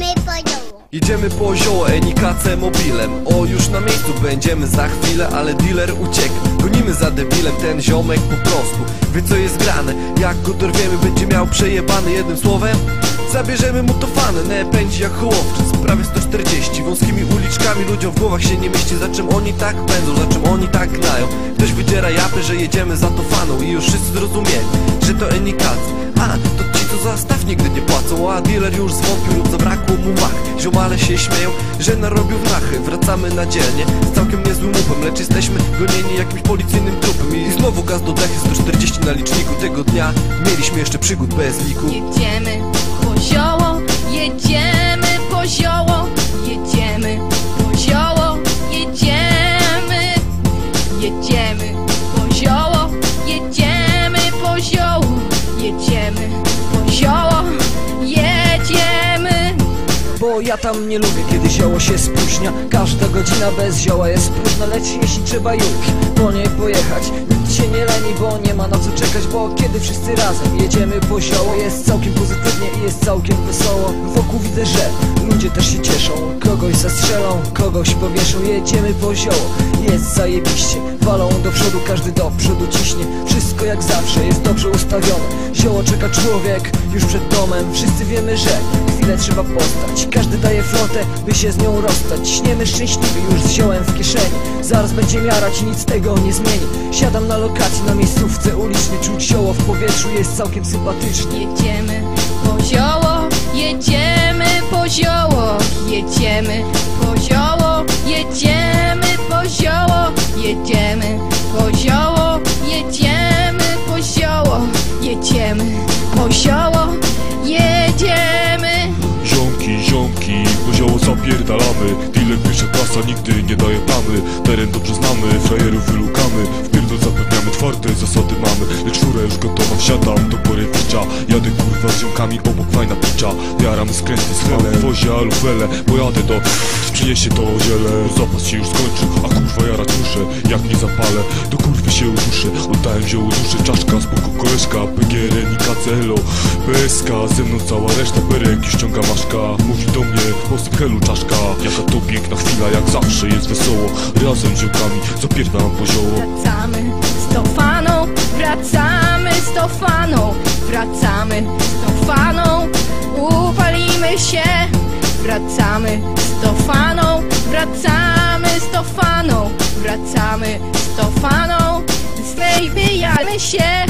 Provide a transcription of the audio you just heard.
Idziemy po zioło, Enikace mobilem. O, już na miejscu będziemy za chwilę, ale dealer uciekł. Gonimy za debilem, ten ziomek po prostu wie co jest grane. Jak go dorwiemy, będzie miał przejebany. Jednym słowem, zabierzemy mu to fanę. Pędzi jak hołowczy, prawie 140. Wąskimi uliczkami ludziom w głowach się nie mieści. Za czym oni tak pędzą, za czym oni tak gnają. Ktoś wydziera japy, że jedziemy za to faną. I już wszyscy zrozumieli, że to Enikace. A, to ci co za staw nigdy nie płacą. A dealer już zwątpił lub zabrakło mu mach. Ziomale się śmieją, że narobił nachy. Wracamy na dzielnie z całkiem niezłym upem, lecz jesteśmy gonieni jakimś policyjnym trupem. I znowu gaz do dechy, 140 na liczniku. Tego dnia mieliśmy jeszcze przygód bez liku. Jedziemy po zioło, jedziemy po zioło, jedziemy po zioło, jedziemy, jedziemy po zioło, jedziemy po zioło, jedziemy po zioło, jedziemy. Bo ja tam nie lubię, kiedy zioło się spóźnia. Każda godzina bez zioła jest próżna. Lecz jeśli trzeba już po niej pojechać, nikt się nie leni, bo nie ma na co czekać. Bo kiedy wszyscy razem jedziemy po zioło, jest całkiem pozytywnie i jest całkiem wesoło. Wokół widzę, że ludzie też się cieszą. Kogoś zastrzelą, kogoś powieszą. Jedziemy po zioło, jest zajebiście. Walą do przodu, każdy do przodu ciśnie. Wszystko jak zawsze jest dobrze ustawione. Zioło czeka człowiek już przed domem. Wszyscy wiemy, że chwilę trzeba postać. Każdy daje flotę, by się z nią rozstać. Śniemy szczęśliwi już z ziołem w kieszeni. Zaraz będzie miarać i nic tego nie zmieni. Siadam na lokacji, na miejscówce ulicznej. Czuć zioło w powietrzu, jest całkiem sympatycznie. Jedziemy po zioło, jedziemy po zioło, jedziemy po zioło, jedziemy po zioło, jedziemy po zioło, jedziemy po zioło, jedziemy po zioło, jedziemy. Ziomki, po zioło zapierdalamy. Dealer pierwsza klasa, nigdy nie daje plamy. Teren dobrze znamy, frajerów wylukamy. Wpierdol zapewniamy, twarde zasady mamy. Lecz fura już gotowa, wsiadam do porywicza. Jadę kurwa z ziomkami, obok fajna picza. Jaramy skręty z helem, wozie alufele. Pojadę do... przyniesie to ziele. Zapas się już skończył, a kurwa jara muszę. Jak nie zapalę, do kurwy się uduszę. Oddałem zioło duszę, czaszka, spoko koleżka. PGR, Enikace, elo, PSK. Ze mną cała reszta, perek już ściąga maszka. Mówi do mnie, posyp helu czaszka. Jaka to piękna chwila, jak zawsze jest wesoło. Razem z ziomkami zapierdalam po zioło. Wracamy z tą faną, wracamy z tą faną, wracamy z tą faną, upalimy się. Wracamy z tą faną, wracamy z tą faną, wracamy z tą faną, zbijamy się.